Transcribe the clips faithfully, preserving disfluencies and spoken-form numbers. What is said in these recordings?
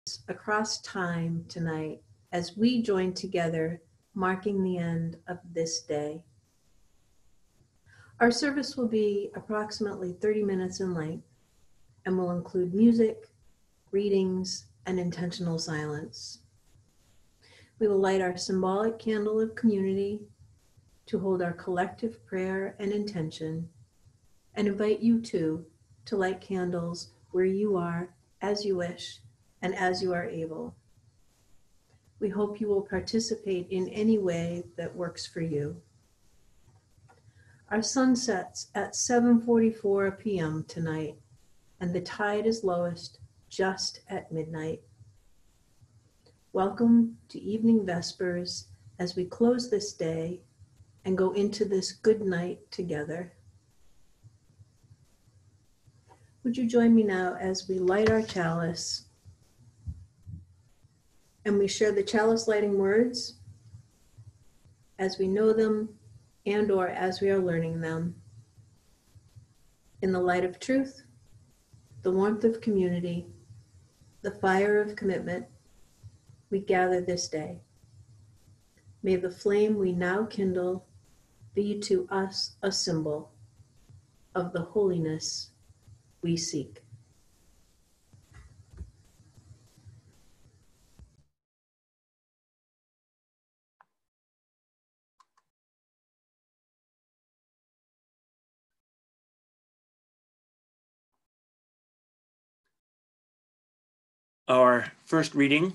across time tonight as we join together, marking the end of this day. Our service will be approximately thirty minutes in length and will include music, readings, and intentional silence. We will light our symbolic candle of community to hold our collective prayer and intention, and invite you too to light candles where you are, as you wish, and as you are able. We hope you will participate in any way that works for you. Our sun sets at seven forty-four p m tonight, and the tide is lowest just at midnight. Welcome to Evening Vespers as we close this day and go into this good night together. Would you join me now as we light our chalice and we share the chalice lighting words as we know them and or as we are learning them. In the light of truth, the warmth of community, the fire of commitment, we gather this day. May the flame we now kindle be to us a symbol of the holiness we seek. Our first reading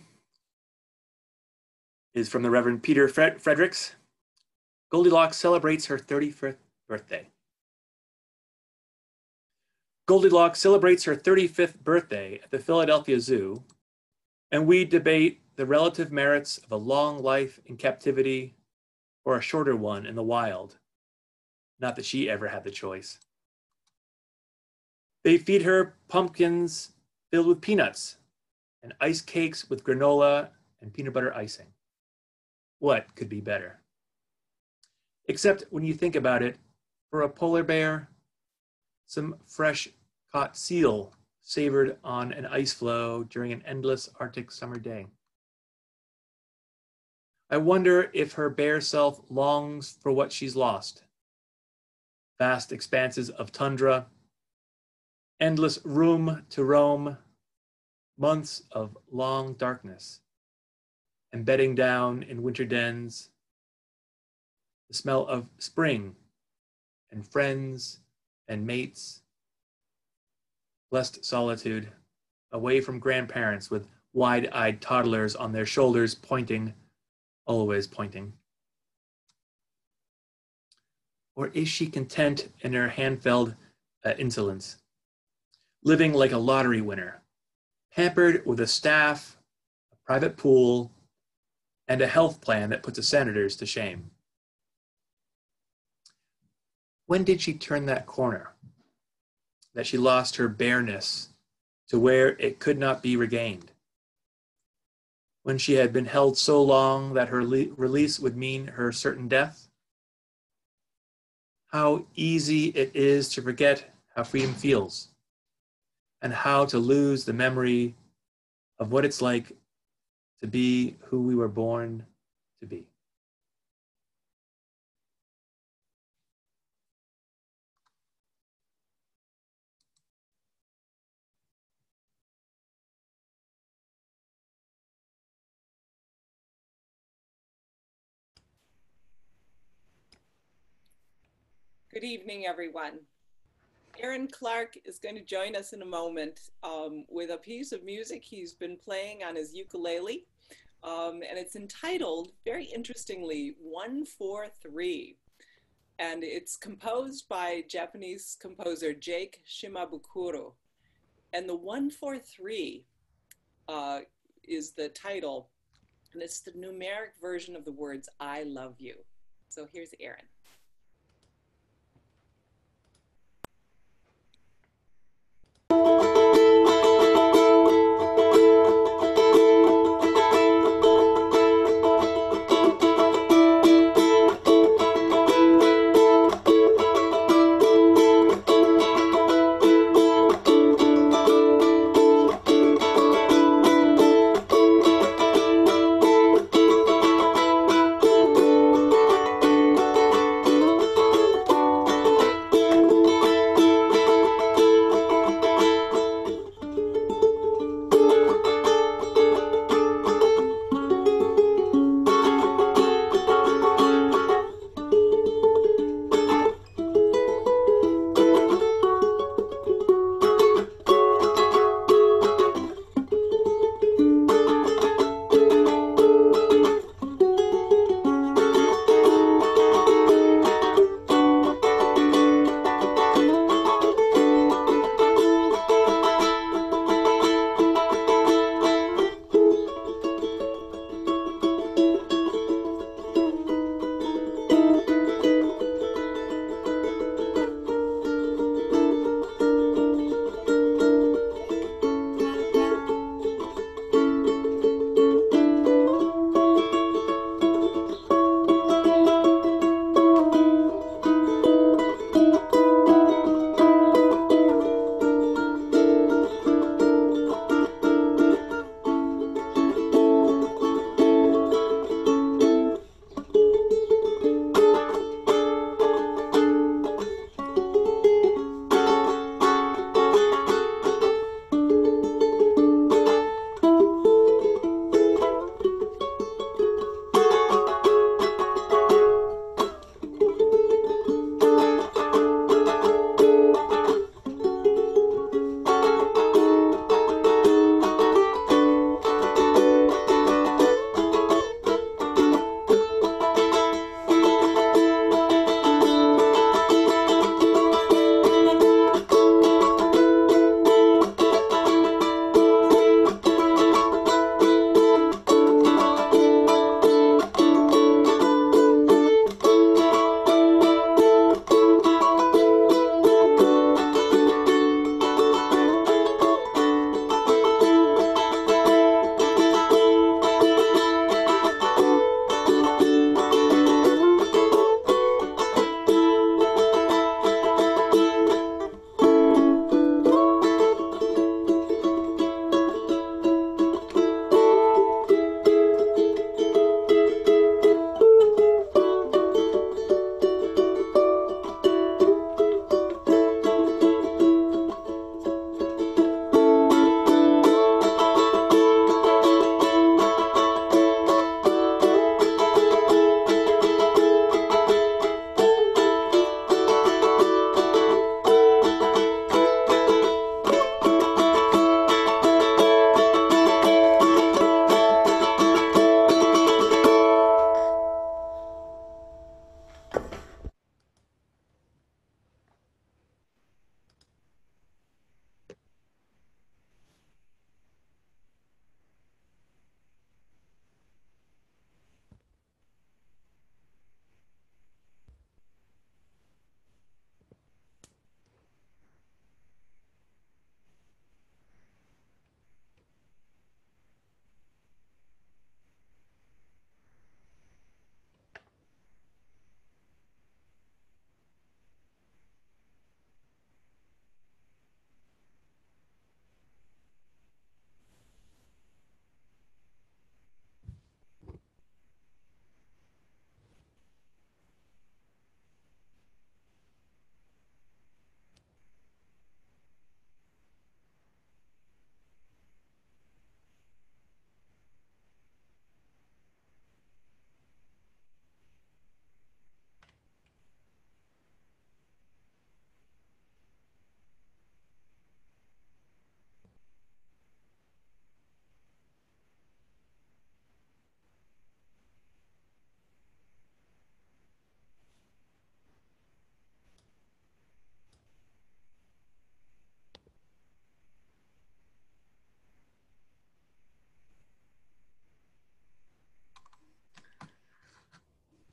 is from the Reverend Peter Fred Fredericks. Goldilocks celebrates her thirty-fifth birthday. Goldilocks celebrates her thirty-fifth birthday at the Philadelphia Zoo, and we debate the relative merits of a long life in captivity or a shorter one in the wild. Not that she ever had the choice. They feed her pumpkins filled with peanuts and ice cakes with granola and peanut butter icing. What could be better? Except when you think about it, for a polar bear, some fresh caught seal savored on an ice floe during an endless Arctic summer day. I wonder if her bear self longs for what she's lost. Vast expanses of tundra, endless room to roam, months of long darkness, and bedding down in winter dens, the smell of spring and friends and mates, blessed solitude, away from grandparents with wide-eyed toddlers on their shoulders pointing, always pointing. Or is she content in her hand-felled uh, insolence, living like a lottery winner, pampered with a staff, a private pool, and a health plan that puts the senators to shame? When did she turn that corner, that she lost her bareness to where it could not be regained? When she had been held so long that her le- release would mean her certain death? How easy it is to forget how freedom feels, and how to lose the memory of what it's like to be who we were born to be. Good evening, everyone. Aaron Clark is going to join us in a moment um, with a piece of music he's been playing on his ukulele, um, and it's entitled, very interestingly, one four three, and it's composed by Japanese composer Jake Shimabukuro, and the one four three uh, is the title, and it's the numeric version of the words, I love you. So here's Aaron.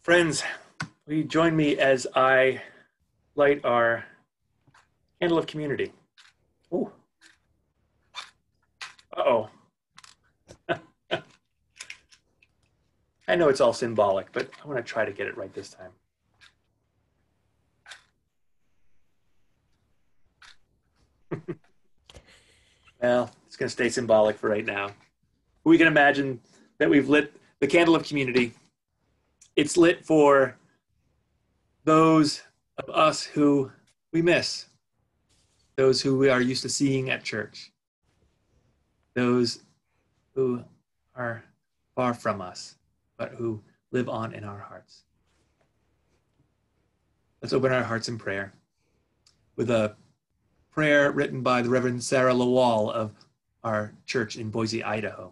Friends, will you join me as I light our candle of community? Ooh. Uh-oh. I know it's all symbolic, but I want to try to get it right this time. Well, it's going to stay symbolic for right now. We can imagine that we've lit the candle of community. It's lit for those of us who we miss, those who we are used to seeing at church, those who are far from us, but who live on in our hearts. Let's open our hearts in prayer with a prayer written by the Reverend Sarah Lawal of our church in Boise, Idaho.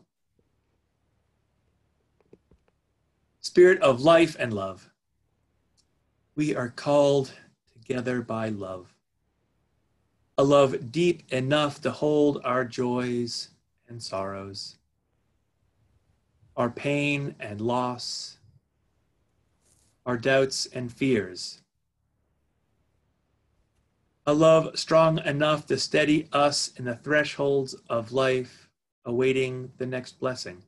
Spirit of life and love, we are called together by love, a love deep enough to hold our joys and sorrows, our pain and loss, our doubts and fears, a love strong enough to steady us in the thresholds of life, awaiting the next blessing.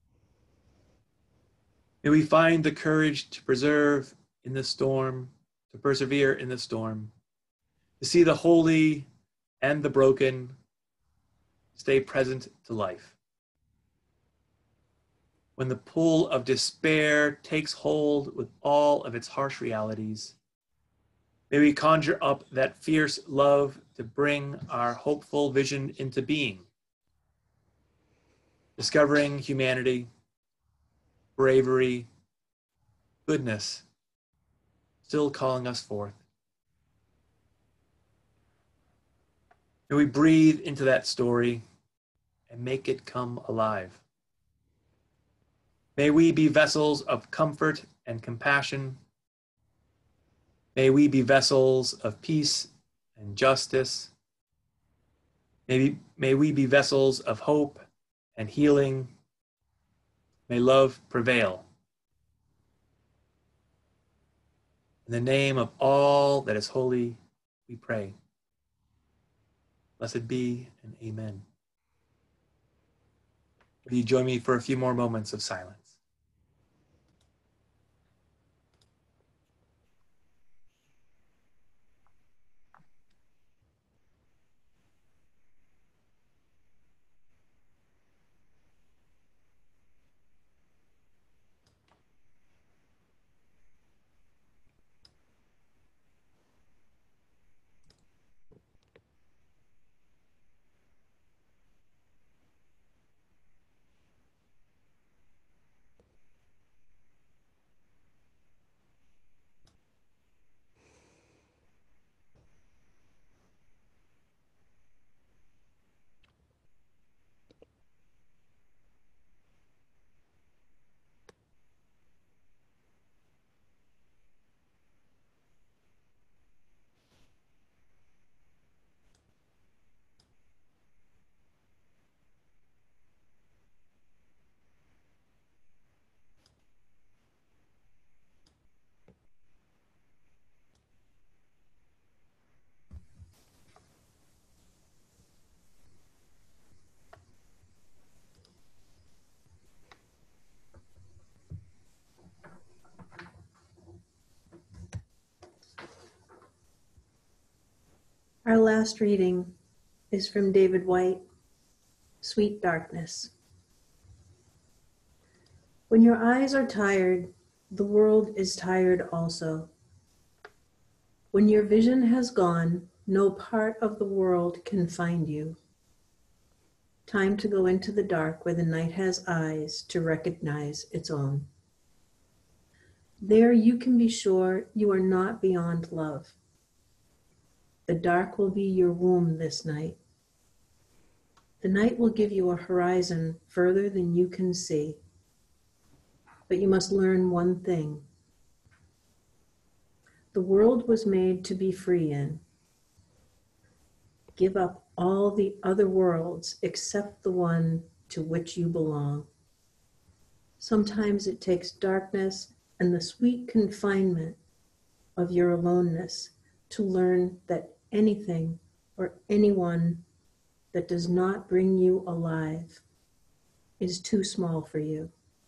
May we find the courage to preserve in the storm, to persevere in the storm, to see the holy and the broken, stay present to life. When the pull of despair takes hold with all of its harsh realities, may we conjure up that fierce love to bring our hopeful vision into being, discovering humanity, bravery, goodness, still calling us forth. May we breathe into that story and make it come alive. May we be vessels of comfort and compassion. May we be vessels of peace and justice. May we, may we be vessels of hope and healing. May love prevail. In the name of all that is holy, we pray. Blessed be and amen. Will you join me for a few more moments of silence? Our last reading is from David White, Sweet Darkness. When your eyes are tired, the world is tired also. When your vision has gone, no part of the world can find you. Time to go into the dark where the night has eyes to recognize its own. There you can be sure you are not beyond love. The dark will be your womb this night. The night will give you a horizon further than you can see. But you must learn one thing. The world was made to be free in. Give up all the other worlds except the one to which you belong. Sometimes it takes darkness and the sweet confinement of your aloneness to learn that anything or anyone that does not bring you alive is too small for you.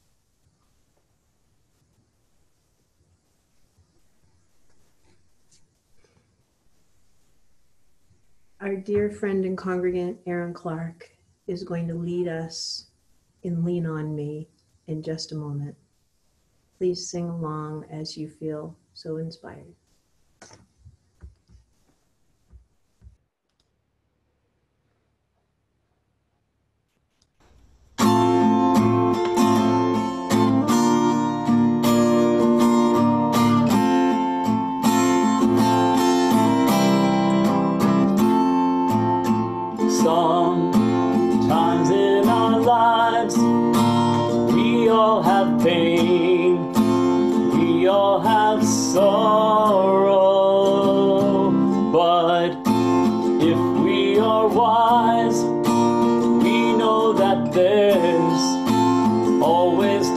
Our dear friend and congregant, Aaron Clark, is going to lead us in Lean On Me in just a moment. Please sing along as you feel so inspired. Sometimes in our lives, we all have pain, we all have sorrow, but if we are wise, we know that there's always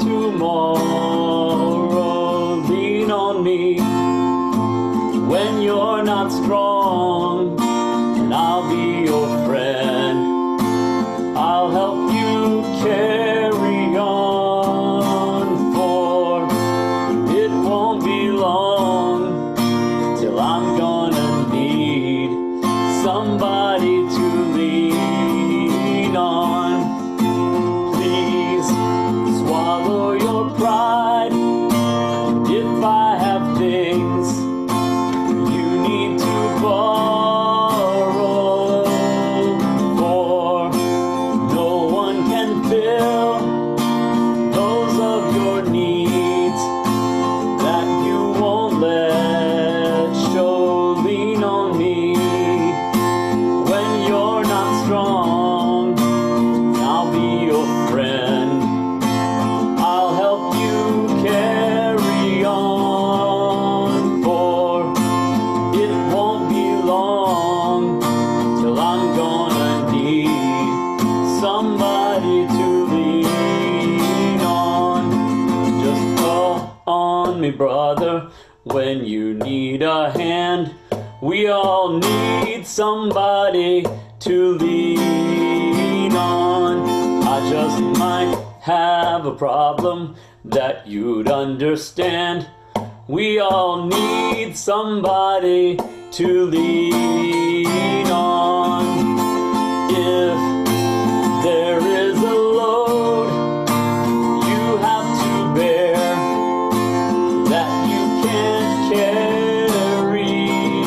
tomorrow. Lean on me when you're not strong, and I'll be your friend. I'll help you carry on, for it won't be long till I'm gonna need somebody to lean on. Please swallow your pride. If I have things you need to borrow, for no one can fill those of your needs that you won't let show. Lean on me when you're not strong, I'll be your friend. I'll help you carry on, for it won't be long till I'm gonna need somebody to lean on. Just call on me, brother, when you need a hand. We all need somebody to lean on. I just might have a problem that you'd understand. We all need somebody to lean on. If there is a load you have to bear that you can't carry,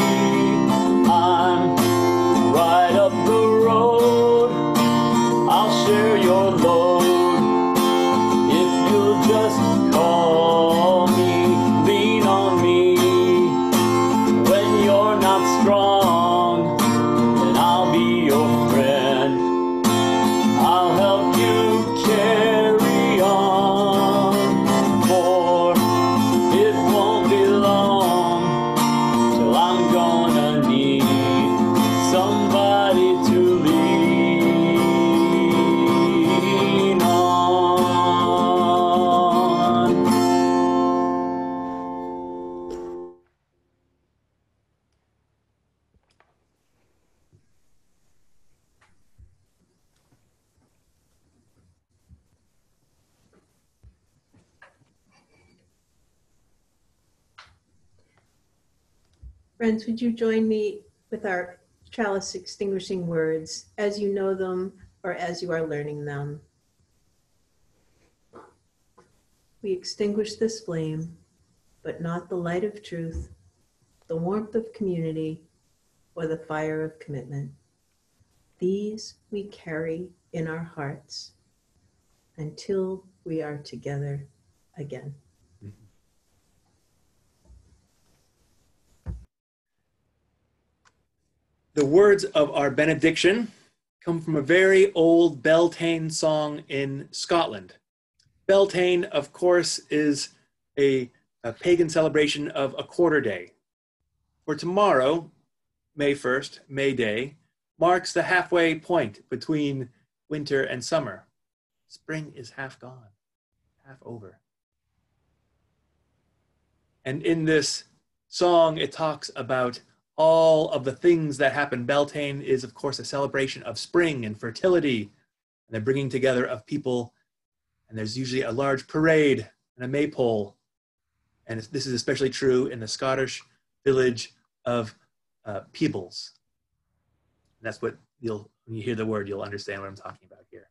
I'm right up the road. I'll share your load if you'll just call me. Lean on me when you're not strong, and I'll be your friend. I'll help you carry on, for it won't be long till I'm gonna need somebody to lean on. Friends, would you join me with our chalice extinguishing words as you know them or as you are learning them? We extinguish this flame, but not the light of truth, the warmth of community, or the fire of commitment. These we carry in our hearts until we are together again. The words of our benediction come from a very old Beltane song in Scotland. Beltane, of course, is a, a pagan celebration of a quarter day. For tomorrow, May first, May Day, marks the halfway point between winter and summer. Spring is half gone, half over. And in this song, it talks about all of the things that happen. Beltane is, of course, a celebration of spring and fertility, and the bringing together of people. And there's usually a large parade and a maypole. And this is especially true in the Scottish village of uh, Peebles. And that's what you'll, when you hear the word, you'll understand what I'm talking about here.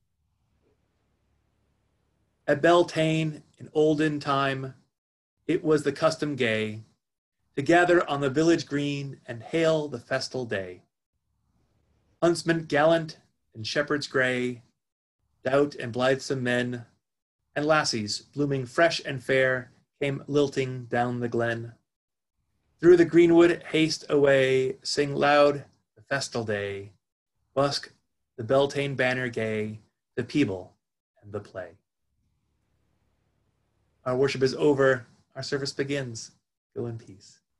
At Beltane, in olden time, it was the custom gay to gather on the village green and hail the festal day. Huntsmen gallant and shepherds gray, doubt and blithesome men, and lassies blooming fresh and fair came lilting down the glen. Through the greenwood haste away, sing loud the festal day, busk the Beltane banner gay, the Peeble and the play. Our worship is over. Our service begins. Go in peace.